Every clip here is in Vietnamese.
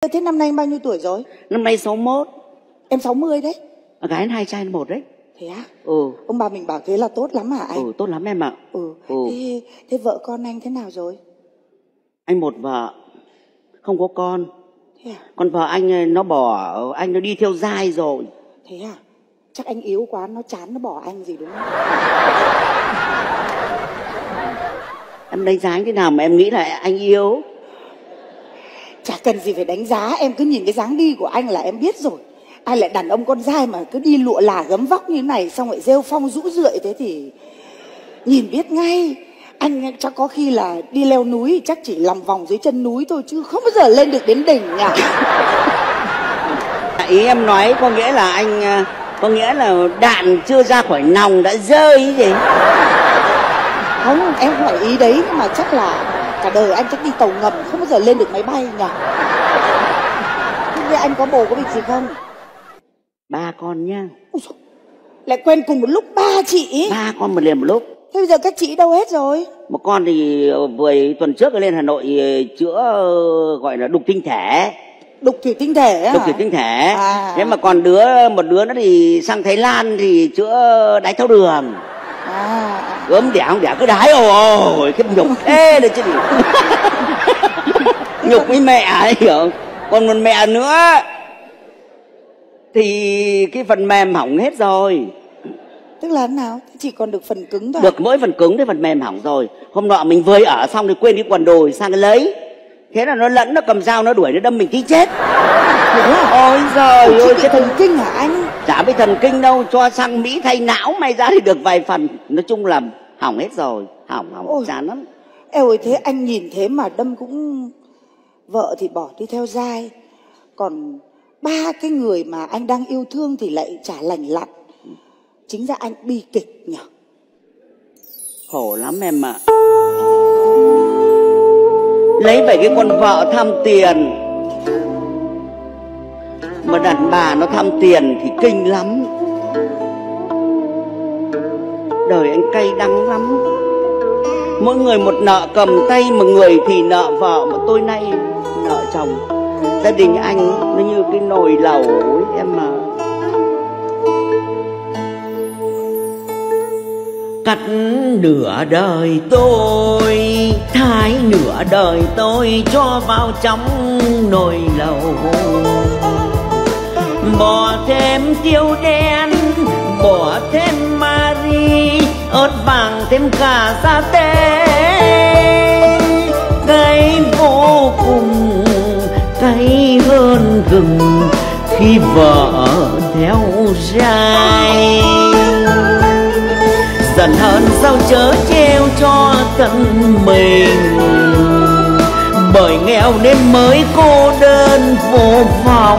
Thế năm nay em bao nhiêu tuổi rồi? Năm nay 61. Em 60 đấy. Gái anh 2 trai 1 đấy. Thế á? Ừ. Ông bà mình bảo thế là tốt lắm hả anh? Ừ, tốt lắm em ạ. Thế vợ con anh thế nào rồi? Anh một vợ, không có con. Thế à? Còn vợ anh nó bỏ anh, nó đi theo giai rồi. Thế à? Chắc anh yếu quá, nó chán nó bỏ anh gì đúng không? Em đánh giá anh thế nào mà em nghĩ là anh yếu? Chả cần gì phải đánh giá, em cứ nhìn cái dáng đi của anh là em biết rồi. Ai lại đàn ông con dai mà cứ đi lụa là gấm vóc như thế này, xong lại rêu phong rũ rượi thế thì nhìn biết ngay. Anh chắc có khi là đi leo núi chắc chỉ lòng vòng dưới chân núi thôi chứ không bao giờ lên được đến đỉnh nhỉ. Ý em nói có nghĩa là anh, có nghĩa là đạn chưa ra khỏi nòng đã rơi gì? Không, em không phải ý đấy, nhưng mà chắc là cả đời anh chắc đi tàu ngầm không bao giờ lên được máy bay nhỉ. Thế anh có bồ có việc gì không? 3 con nha. Lại quen cùng một lúc 3 chị? 3 con một liền một lúc. Thế bây giờ các chị đâu hết rồi? Một con thì vừa tuần trước lên Hà Nội chữa gọi là đục tinh thể. Đục thủy tinh thể á? Đục thủy tinh thể. Thế mà còn một đứa nó thì sang Thái Lan thì chữa đái tháo đường. Gớm đẻ không đẻ cứ đái ôi cái nhục thế đấy chứ. Nhục với mẹ ấy hiểu không? Còn một mẹ nữa thì cái phần mềm hỏng hết rồi. Tức là thế nào? Chỉ còn được phần cứng thôi. Được mỗi phần cứng, cái phần mềm hỏng rồi. Hôm nọ mình vơi ở xong thì quên cái quần đùi sang cái lấy. Thế là nó lẫn, nó cầm dao nó đuổi, nó đâm mình tí chết. Ôi giời ơi, cái thần kinh hả anh? Chả bị thần kinh đâu, cho sang Mỹ thay não may ra thì được vài phần. Nói chung là hỏng hết rồi, hỏng chán lắm. Eo ơi, thế anh nhìn thế mà đâm cũng... Vợ thì bỏ đi theo giai, còn 3 cái người mà anh đang yêu thương thì lại chả lành lặn. Chính ra anh bi kịch nhỉ? Khổ lắm em ạ. Lấy về cái con vợ tham tiền, mà đàn bà nó tham tiền thì kinh lắm. Đời anh cay đắng lắm. Mỗi người một nợ cầm tay, mà người thì nợ vợ, mà tôi nay nợ chồng. Gia đình anh nó như cái nồi lẩu ấy em mà. Cắt nửa đời tôi, thái nửa đời tôi cho vào trong nồi lẩu. Bỏ thêm tiêu đen, bỏ thêm Marie, ớt vàng thêm cả sa tế. Cay vô cùng, cay hơn gừng khi vợ theo giai. Giận hơn sao chớ treo cho thân mình, bởi nghèo nên mới cô đơn vô vọng.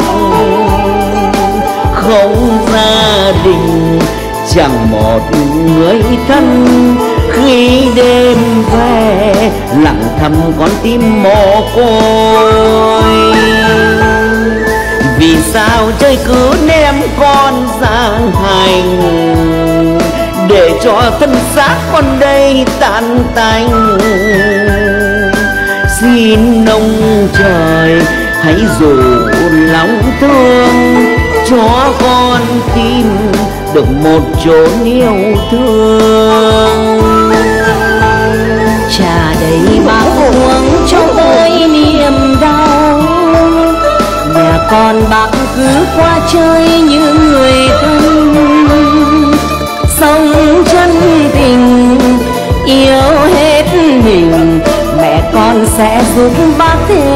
Không gia đình, chẳng một người thân, khi đêm về lặng thầm con tim mồ côi. Vì sao trời cứ ném con ra hành, để cho thân xác con đây tan tành. Xin ông trời hãy dỗ lòng thương, cho con tìm được một chốn yêu thương. Trà đầy bao uống cho tôi niềm đau, nhà con bác cứ qua chơi như người thân. Sống chân tình yêu hết mình, mẹ con sẽ giúp bác thêm